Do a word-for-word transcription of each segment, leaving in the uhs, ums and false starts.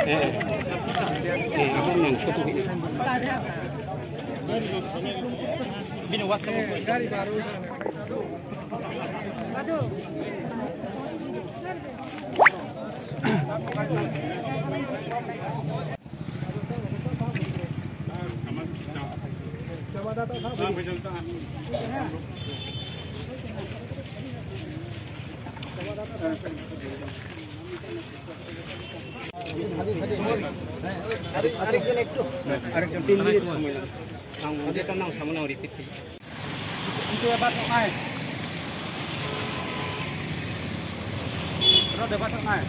Eh, ako nang foto ini. Bino waktu gari baru. Aduh. Coba datang sampai jumpa. আরেকজন একটু আরেকজন তিন minute সময় লাগে আমাদের একটা নাম সামনে আর রিপিট করি কিন্তু এবার আয় রোদ এবার আয়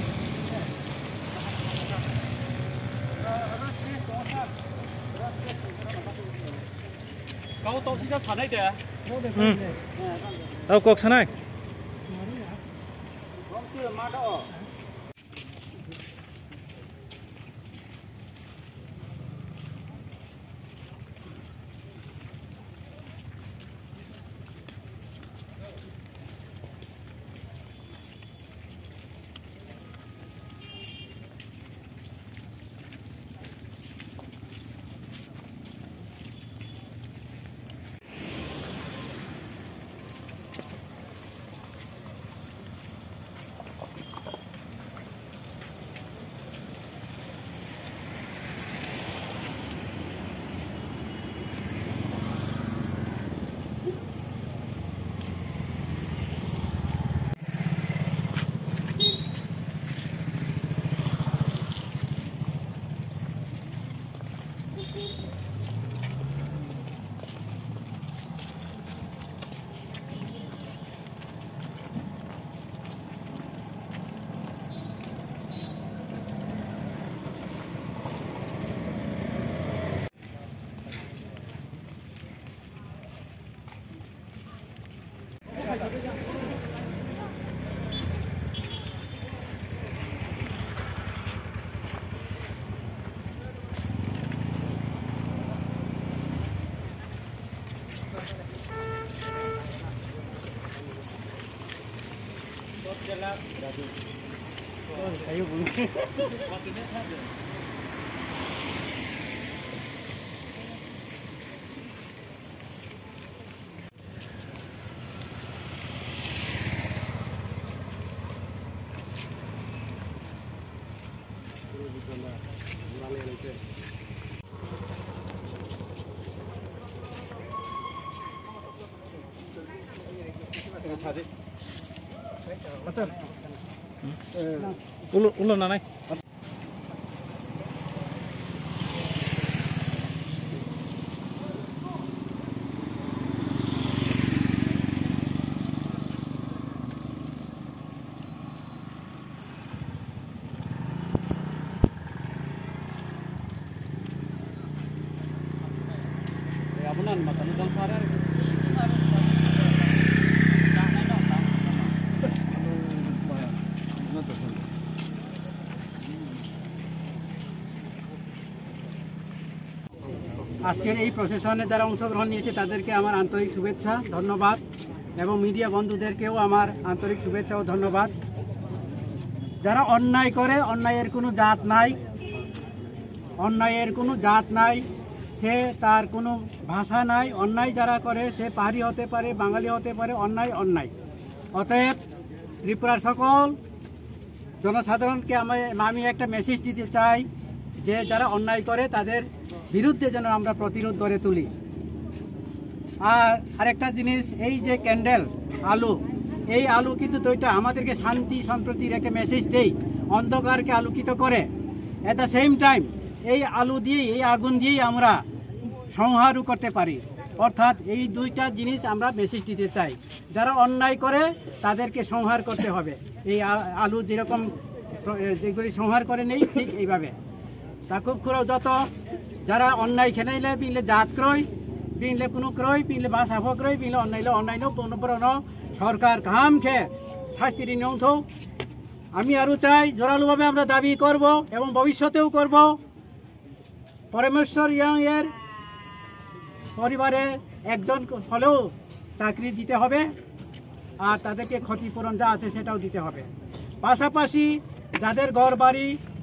Kau tahu sih sana itu ya? Hmm. Tahu kok sana? Ayo bunyi. Waktunya saja. Macam? Ulu ulu nanai. Ya benar, makan udang suara. আজকের এই প্রসেশনে যারা অংশগ্রহণ নিয়েছে তাদেরকে আমার আন্তরিক শুভেচ্ছা ধন্যবাদ এবং মিডিয়া বন্ধুদেরকেও আমার আন্তরিক শুভেচ্ছা ও ধন্যবাদ। যারা অন্যায় করে অন্যায়ের কোনো জাত নাই, অন্যায়ের কোনো জাত নাই, সে তার কোনো ভাষা নাই। অন্যায় যারা করে সে পাহাড়ি হতে পারে, বাঙালি হতে পারে, অন্যায় অন্যায়। অতএব ত্রিপুরার সকল জনসাধারণকে আমি একটা মেসেজ দিতে চাই যে যারা অন্যায় করে তাদের বিরুদ্ধে যেন আমরা প্রতিরোধ গড়ে তুলি। আর আরেকটা জিনিস, এই যে ক্যান্ডেল আলো, এই আলো কিন্তু দুইটা আমাদেরকে শান্তি সম্প্রীতির একটা মেসেজ দেয়, অন্ধকারকে আলোকিত করে। এট দ্য সেম টাইম এই আলো দিয়েই, এই আগুন দিয়েই আমরা সংহারও করতে পারি। অর্থাৎ এই দুইটা জিনিস আমরা মেসেজ দিতে চাই। যারা অন্যায় করে তাদেরকে সংহার করতে হবে। এই আলু যেরকম যেগুলি সংহার করে নেই ঠিক এইভাবে তাকে খুব যত যারা অন্যায় খেনাইলে পিলে জাত ক্রয় পিলে কোনো ক্রয় পিলে বাস হাফ ক্রয় পিলে অন্যাইলে অন্যান্য পণ্য সরকার কাম খেয়ে শাস্তির নিয়ম থৌ আমি আরও চাই জোরালোভাবে আমরা দাবি করব এবং ভবিষ্যতেও করব। পরমেশ্বর ইয়াং এর পরিবারে একজন হলেও চাকরি দিতে হবে আর তাদেরকে ক্ষতিপূরণ যা আছে সেটাও দিতে হবে। পাশাপাশি যাদের ঘর বাড়ি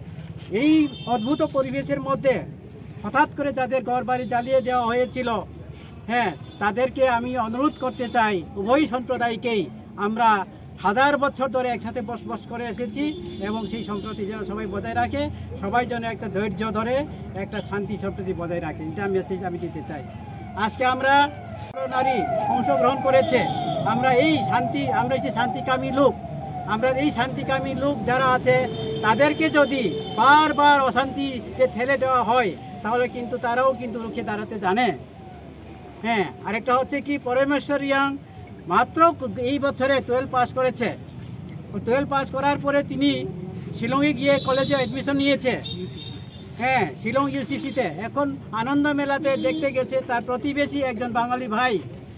এই অদ্ভুত পরিবেশের মধ্যে হঠাৎ করে যাদের ঘরবাড়ি জ্বালিয়ে দেওয়া হয়েছিল, হ্যাঁ, তাদেরকে আমি অনুরোধ করতে চাই, উভয় সম্প্রদায়কেই আমরা হাজার বছর ধরে একসাথে বসবাস করে এসেছি এবং সেই সম্প্রতি যেন সবাই বজায় রাখে, সবাই যেন একটা ধৈর্য ধরে একটা শান্তি সম্প্রীতি বজায় রাখে, এটা মেসেজ আমি দিতে চাই। আজকে আমরা নারী অংশগ্রহণ করেছে, আমরা এই শান্তি আমরা এই যে শান্তিকামী লোক, আমরা এই শান্তিকামী লোক যারা আছে তাদেরকে যদি বারবার অশান্তিতে ঠেলে দেওয়া হয় তাহলে কিন্তু তারাও কিন্তু রুখে দাঁড়াতে জানে। হ্যাঁ, আরেকটা হচ্ছে কি, পরমেশ্বর রিয়াং মাত্র এই বছরে টুয়েলভ পাস করেছে। টুয়েলভ পাস করার পরে তিনি শিলংয়ে গিয়ে কলেজে অ্যাডমিশন নিয়েছে, হ্যাঁ, শিলং ইউসিসিতে। এখন আনন্দ মেলাতে দেখতে গেছে তার প্রতিবেশী একজন বাঙালি ভাই,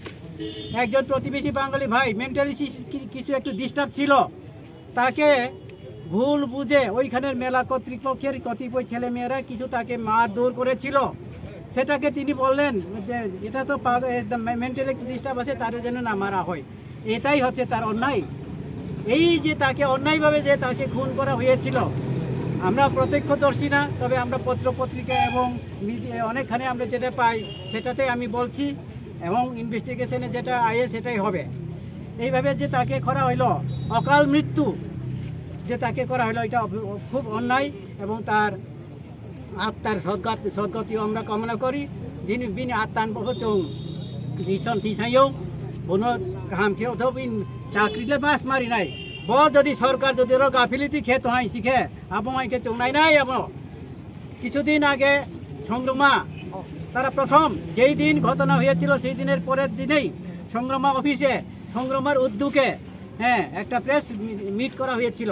একজন প্রতিবেশী বাঙালি ভাই মেন্টালি কিছু একটু ডিস্টার্ব ছিল, তাকে ভুল বুঝে ওইখানের মেলা কর্তৃপক্ষের কতিপয় ছেলে মেয়েরা কিছু তাকে মারধর করেছিল। সেটাকে তিনি বললেন যে এটা তো মেন্টালি একটু ডিস্টার্ব আছে, তাদের যেন না মারা হয়, এটাই হচ্ছে তার অন্যায়। এই যে তাকে অন্যায়ভাবে যে তাকে খুন করা হয়েছিল, আমরা প্রত্যক্ষদর্শী না, তবে আমরা পত্র পত্রিকা এবং অনেকখানে আমরা যেটা পাই সেটাতে আমি বলছি, এবং ইনভেস্টিগেশনে যেটা আয়ে সেটাই হবে। এইভাবে যে তাকে করা হইলো, অকাল মৃত্যু যে তাকে করা হইলো, এটা খুব অন্যায় এবং তার আত্মার সদ্গতি সদ্গতিও আমরা কামনা করি। যিনি বিনি আত্মান বহুচং দিশন দিশাইও কোনো কাম খেয়েও তো বিন চাকরিলে বাস মারি নাই ব যদি সরকার যদি ওরা গাফিলিতি খেয়ে তো হয় শিখে আবহাওয়াকে চৌনাই নাই। এবং কিছুদিন আগে সংগ্রামা তারা প্রথম যেই দিন ঘটনা হয়েছিল সেই দিনের পরের দিনেই সংগ্রামা অফিসে সংগ্রামার উদ্যোগে হ্যাঁ একটা প্রেস মিট করা হয়েছিল।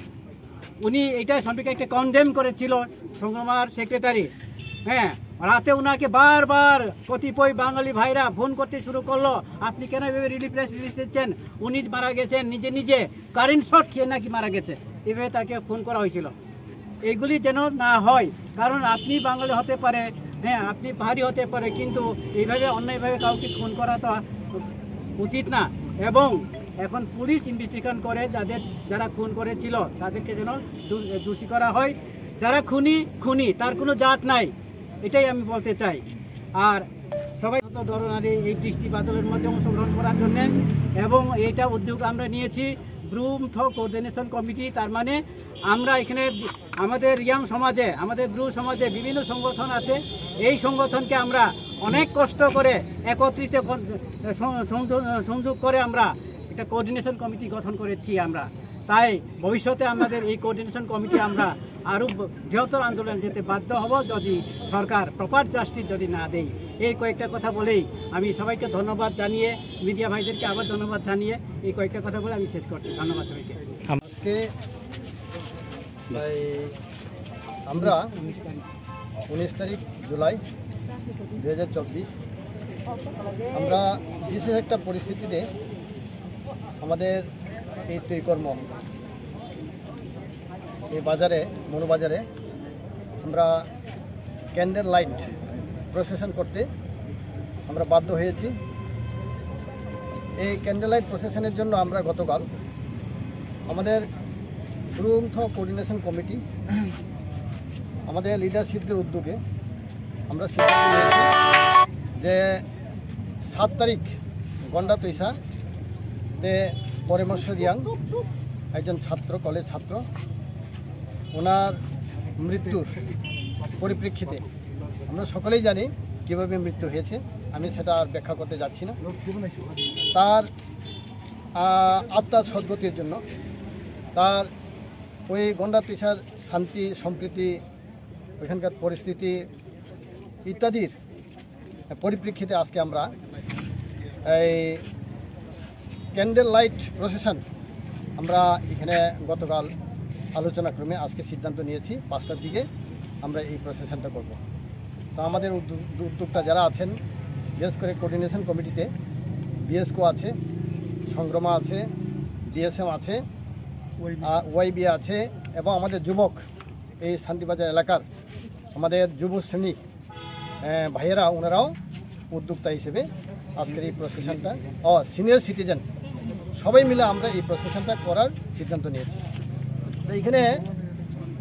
উনি এটা সম্পর্কে একটা কনডেম করেছিল সংগ্রামার সেক্রেটারি। হ্যাঁ, রাতে ওনাকে বারবার কতিপয় বাঙালি ভাইরা ফোন করতে শুরু করলো, আপনি কেন এভাবে রিলিফ প্রেস রিলিজ দিচ্ছেন, উনি মারা গেছেন নিজে নিজে কারেন্ট শট খেয়ে নাকি মারা গেছে, এভাবে তাকে ফোন করা হয়েছিল। এইগুলি যেন না হয়, কারণ আপনি বাঙালি হতে পারে, হ্যাঁ আপনি পাহাড়ি হতে পারে, কিন্তু এইভাবে অন্যায়ভাবে কাউকে খুন করা তো উচিত না। এবং এখন পুলিশ ইনভেস্টিগেশন করে যাদের যারা খুন করেছিল তাদেরকে যেন দোষী করা হয়। যারা খুনি খুনি, তার কোনো জাত নাই, এটাই আমি বলতে চাই। আর সবাই নরনারী এই বৃষ্টি বাদলের মধ্যে অংশগ্রহণ করার জন্য এবং এইটা উদ্যোগ আমরা নিয়েছি ব্রুম থ কোঅর্ডিনেশন কমিটি। তার মানে আমরা এখানে আমাদের রিয়াং সমাজে, আমাদের ব্রু সমাজে বিভিন্ন সংগঠন আছে, এই সংগঠনকে আমরা অনেক কষ্ট করে একত্রিত সংযোগ করে আমরা একটা কোঅর্ডিনেশন কমিটি গঠন করেছি আমরা। তাই ভবিষ্যতে আমাদের এই কোঅর্ডিনেশন কমিটি আমরা আরও বৃহত্তর আন্দোলন যেতে বাধ্য হব যদি সরকার প্রপার জাস্টিস যদি না দেয়। এই কয়েকটা কথা বলেই আমি সবাইকে ধন্যবাদ জানিয়ে, মিডিয়া ভাইদেরকে আবার ধন্যবাদ জানিয়ে এই কয়েকটা কথা বলে আমি শেষ করছি। ধন্যবাদ সবাইকে। আজকে আমরা উনিশ তারিখ জুলাই দু হাজার চব্বিশ আমরা বিশেষ একটা পরিস্থিতিতে আমাদের এই তৈকর্ম এই বাজারে মনোবাজারে আমরা ক্যান্ডেল লাইট প্রসেশন করতে আমরা বাধ্য হয়েছি। এই ক্যান্ডেল লাইট প্রসেশনের জন্য আমরা গতকাল আমাদের ব্রুমথ কোঅর্ডিনেশন কমিটি আমাদের লিডারশিপদের উদ্যোগে আমরা সিদ্ধান্ত নিয়েছি যে সাত তারিখ গন্ডা তৈসাতে পরমেশ্বর রিয়াং একজন ছাত্র, কলেজ ছাত্র, ওনার মৃত্যুর পরিপ্রেক্ষিতে আমরা সকলেই জানি কীভাবে মৃত্যু হয়েছে, আমি সেটা আর ব্যাখ্যা করতে যাচ্ছি না। তার আত্মার সদ্গতির জন্য, তার ওই গন্ডা তৈসার শান্তি সম্প্রীতি, ওইখানকার পরিস্থিতি ইত্যাদির পরিপ্রেক্ষিতে আজকে আমরা এই ক্যান্ডেল লাইট প্রসেশন আমরা এখানে গতকাল আলোচনাক্রমে আজকে সিদ্ধান্ত নিয়েছি পাঁচটার দিকে আমরা এই প্রসেশনটা করব। তো আমাদের উদ্যোক্তা যারা আছেন, বিশেষ করে কোঅর্ডিনেশন কমিটিতে বিএসকো আছে, সংগ্রামা আছে, ডিএসএম আছে, ওয়াইবি আছে এবং আমাদের যুবক এই শান্তিবাজার এলাকার আমাদের যুব শ্রেণী ভাইয়েরা, ওনারাও উদ্যোক্তা হিসেবে আজকের এই প্রসেশনটা ও সিনিয়র সিটিজেন সবাই মিলে আমরা এই প্রসেশনটা করার সিদ্ধান্ত নিয়েছি। তো এইখানে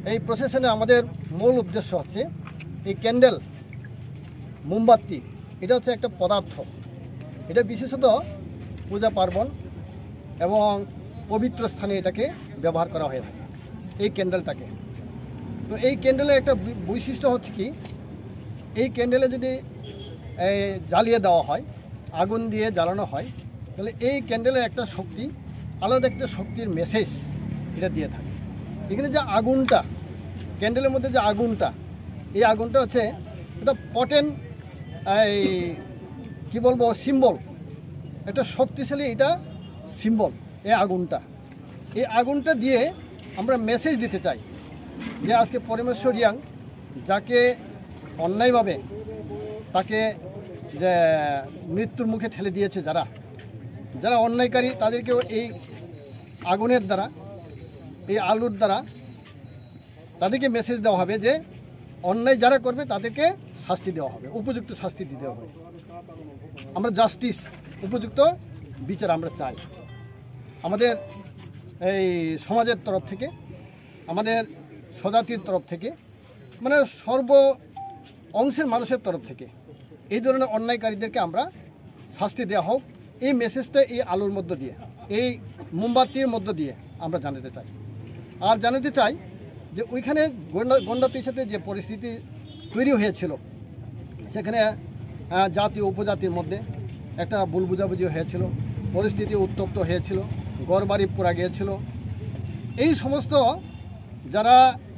এই প্রসেশনে আমাদের মূল উদ্দেশ্য হচ্ছে এই ক্যান্ডেল মোমবাতি এটা হচ্ছে একটা পদার্থ, এটা বিশেষত পূজা পার্বণ এবং পবিত্র স্থানে এটাকে ব্যবহার করা হয়ে থাকে এই ক্যান্ডেলটাকে। তো এই ক্যান্ডেলের একটা বৈশিষ্ট্য হচ্ছে কি, এই ক্যান্ডেলে যদি জ্বালিয়ে দেওয়া হয়, আগুন দিয়ে জ্বালানো হয়, তাহলে এই ক্যান্ডেলের একটা শক্তি, আলাদা একটা শক্তির মেসেজ এটা দিয়ে থাকে। এখানে যে আগুনটা, ক্যান্ডেলের মধ্যে যে আগুনটা, এই আগুনটা হচ্ছে এটা পটেন এই কী বলবো সিম্বল, একটা শক্তিশালী এটা সিম্বল এই আগুনটা। এই আগুনটা দিয়ে আমরা মেসেজ দিতে চাই যে আজকে পরমেশ্বর রিয়াং যাকে অন্যায়ভাবে তাকে যে মৃত্যুর মুখে ঠেলে দিয়েছে, যারা যারা অন্যায়কারী তাদেরকেও এই আগুনের দ্বারা, এই আলুর দ্বারা তাদেরকে মেসেজ দেওয়া হবে যে অন্যায় যারা করবে তাদেরকে শাস্তি দেওয়া হবে, উপযুক্ত শাস্তি দিতে হবে। আমরা জাস্টিস, উপযুক্ত বিচার আমরা চাই আমাদের এই সমাজের তরফ থেকে, আমাদের স্বজাতির তরফ থেকে, মানে সর্ব অংশের মানুষের তরফ থেকে এই ধরনের অন্যায়কারীদেরকে আমরা শাস্তি দেওয়া হোক। এই মেসেজটা এই আলোর মধ্য দিয়ে, এই মোমবাতির মধ্য দিয়ে আমরা জানাতে চাই। আর জানাতে চাই যে ওইখানে গন্ডা গন্ডাতির সাথে যে পরিস্থিতি তৈরি হয়েছিল, সেখানে জাতি উপজাতির মধ্যে একটা ভুল বুঝাবুঝি হয়েছিল, পরিস্থিতি উত্তপ্ত হয়েছিল, ঘরবাড়ি পোড়া গিয়েছিল। এই সমস্ত যারা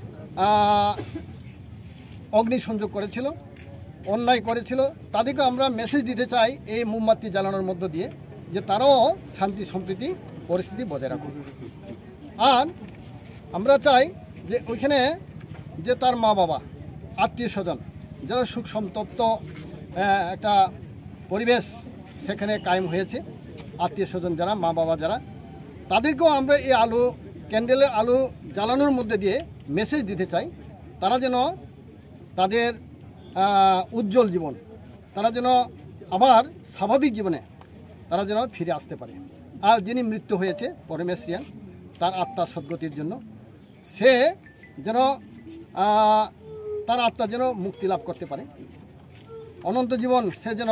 অগ্নিসংযোগ করেছিল, অন্যায় করেছিল, তাদেরকে আমরা মেসেজ দিতে চাই এই মোমবাতি জ্বালানোর মধ্য দিয়ে যে তারাও শান্তি সম্প্রীতি পরিস্থিতি বজায় রাখুক। আর আমরা চাই যে ওইখানে যে তার মা বাবা, আত্মীয় স্বজন, যারা সুখ সন্তপ্ত একটা পরিবেশ সেখানে কায়েম হয়েছে, আত্মীয় স্বজন যারা, মা বাবা যারা, তাদেরকেও আমরা এই আলো, ক্যান্ডেলের আলো জ্বালানোর মধ্যে দিয়ে মেসেজ দিতে চাই তারা যেন তাদের উজ্জ্বল জীবন, তারা যেন আবার স্বাভাবিক জীবনে তারা যেন ফিরে আসতে পারে। আর যিনি মৃত্যু হয়েছে পরমেশ্বর রিয়াং, তার আত্মার সদ্গতির জন্য সে যেন তার আত্মা যেন মুক্তি লাভ করতে পারে, অনন্ত জীবন সে যেন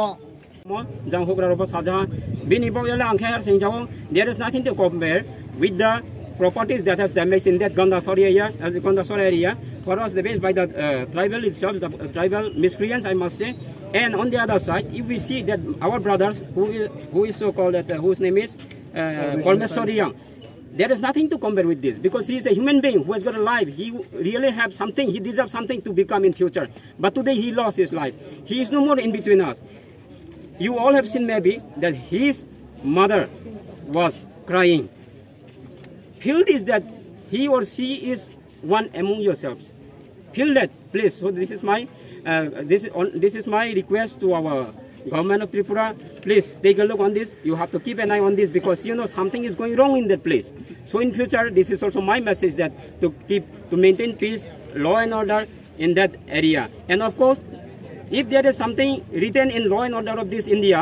there is nothing to compare with the properties that has damaged in that Gandasari area, as the Gandasari area, for us the base by the uh, tribal itself, the uh, tribal miscreants, I must say. And on the other side, if we see that our brothers, who is who is so called, that, uh, whose name is Parmeshwar Iyang, there is nothing to compare with this, because he is a human being who has got a life. He really have something, he deserves something to become in future. But today he lost his life. He is no more in between us. You all have seen maybe that his mother was crying. Feel this, that he or she is one among yourselves. Feel that, please. So this is my uh, this is on, this is my request to our government of Tripura. Please take a look on this. You have to keep an eye on this, because you know something is going wrong in that place. So in future, this is also my message, that to keep to maintain peace, law and order in that area. And of course, if there is something written in law and order of this India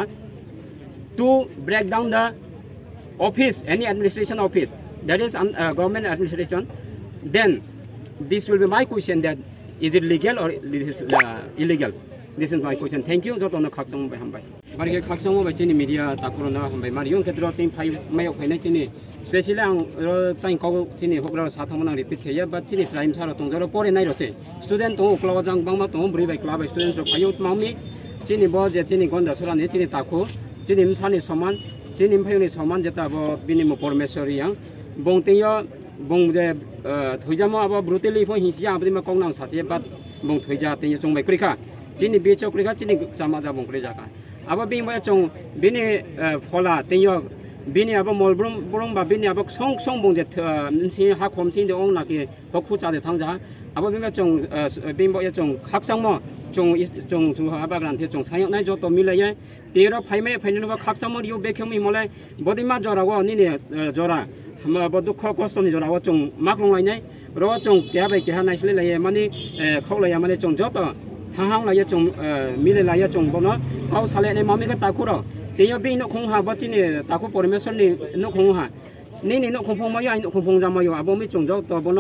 to break down the office, any administration office, that is um, uh, government administration, then this will be my question, that is it legal or this is uh, illegal? This is my question. Thank you. Jot on the Kaksong by Hambai. Mari Kaksong by Chini media Takurana Hambai. Mari Yon Kedro Team Five May of Chini, especially on Time Kogo Chini Hogra Satamana repeat here, but Chini Time Saraton, Pore Nairose, student to Klawajang Bama to Brive Club, students of Payot Mami, Chini Boz, Chini Gonda Soran, Chini Taku, Chini Msani Soman, Chini Payoni Soman Jetabo, Binimo Pormesor Yang, Bongtia, Bong the Tujama about brutally for his Yabima Kongan Satia, but Bong Tuja, Ting by Krika, Chini Beach of Krika, Chini Samada Bonkrika. About being by Chong, Bini Fola, Tenyo, Bini about Molbrum, Brumba, Bini about Song Song Bong that see how comes in the own like Hokucha the Tanga, about being by Chong, being by Chong, Haksamo, Chong is Chong to Habagan, Chong, Sayon Najoto Milaya, the Europe Pime, Penova Haksamo, you become Mole, Bodima Jora, Nini Jora. But the cost on the Rawachong, Macron, Rawachong, Gabe, Hanashli, money, Kola Yamane Chong Jota, Tahang Layachong, Mille Layachong Bono, House Hale, Mamika Takuro. They have been no Kongha, but in a Taku for Messon, no Kongha. Nini no Kompomaya, no Kompongamayo, Abomi Chong Jota Bono,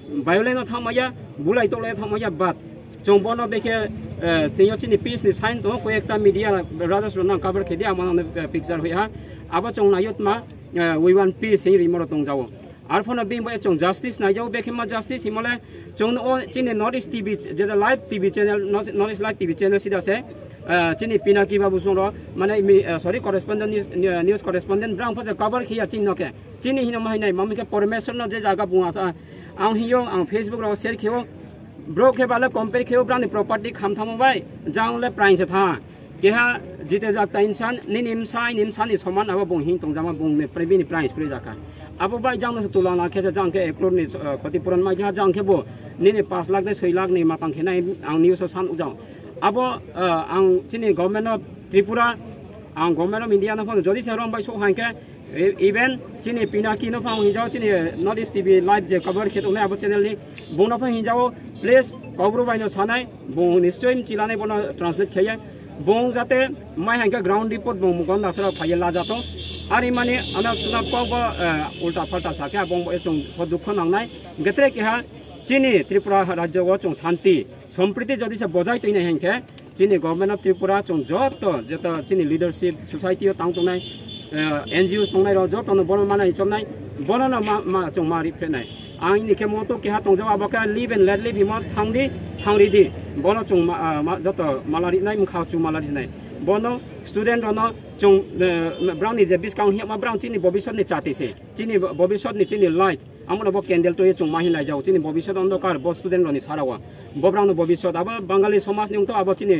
violent thamaya bulai tole thamaya bat chong bono beke teyo chini peace ni sign to ko ekta media brothers rona cover khedi amana picture hoya aba chong na yot ma we want peace hi rimoro tong jawo ar phone bing ba chong justice na jawo beke ma justice himole chong o chini North East T V je live T V channel North East live T V channel sida se chini Pinaki babu soro mane sorry correspondent news correspondent brang phase cover khia chin no ke chini hino mai nai mami ke permission no je jaga bunga sa ang hiyo ang Facebook ro share khio bro ke bala compare khio brand property kham tham bai jang le price tha ke ha jite jak ta insan ni nim sai nim san ni soman aba bung hin tong jama bung ne previni price pre jaka abo bai jang na tulana ke jang ke ekron ni khoti puran mai ja jang ke bo ni ni five lakh de six lakh ni matang khena ang news san ujang abo ang chini government of Tripura ang government of India na phone jodi se rom bai so han ke even chini Pinaki no phang hinjao chini North East T V live je cover khet one abo channel ni bong na phang hinjao please kobro bai no sanai bong nischoi chilane bono translate khaya bong jate mai han ke ground report bong mugon da sara phayel la jato ari mane ana suna ko ulta falta sa ke bong e chung dukh nangnai getre ke ha chini Tripura rajyo go chung shanti sompriti jodi se bojai toine henke chini government of Tripura chung joto joto chini leadership society tang tongnai N G Os tongnai ro joto no bono manai chomnai bono no ma chung mari phenai ang ni ke moto ke ha tong jawa baka live and let live himo thangdi thangri di bono chung joto malari nai mkhau chung malari nai bono student rono chung brown ni je discount hi ma brown chini bobishot ni chati se chini bobishot ni chini light amuna bo candle to ye chung mahin lai jao chini bobishot ondokar bo student roni sarawa bo brown no bobishot aba bangali somas ni to aba chini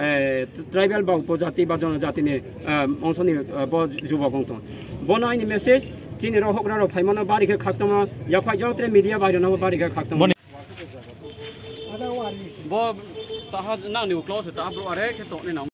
tribal ba upojati ba jonojati ni onsoni bo jubo gongto bono ini message chini ro hokra ro phaimano bari ke khaksama ya phai jotre media bari no bari ke khaksama bo ta ha na ni close ta bro are ke to ni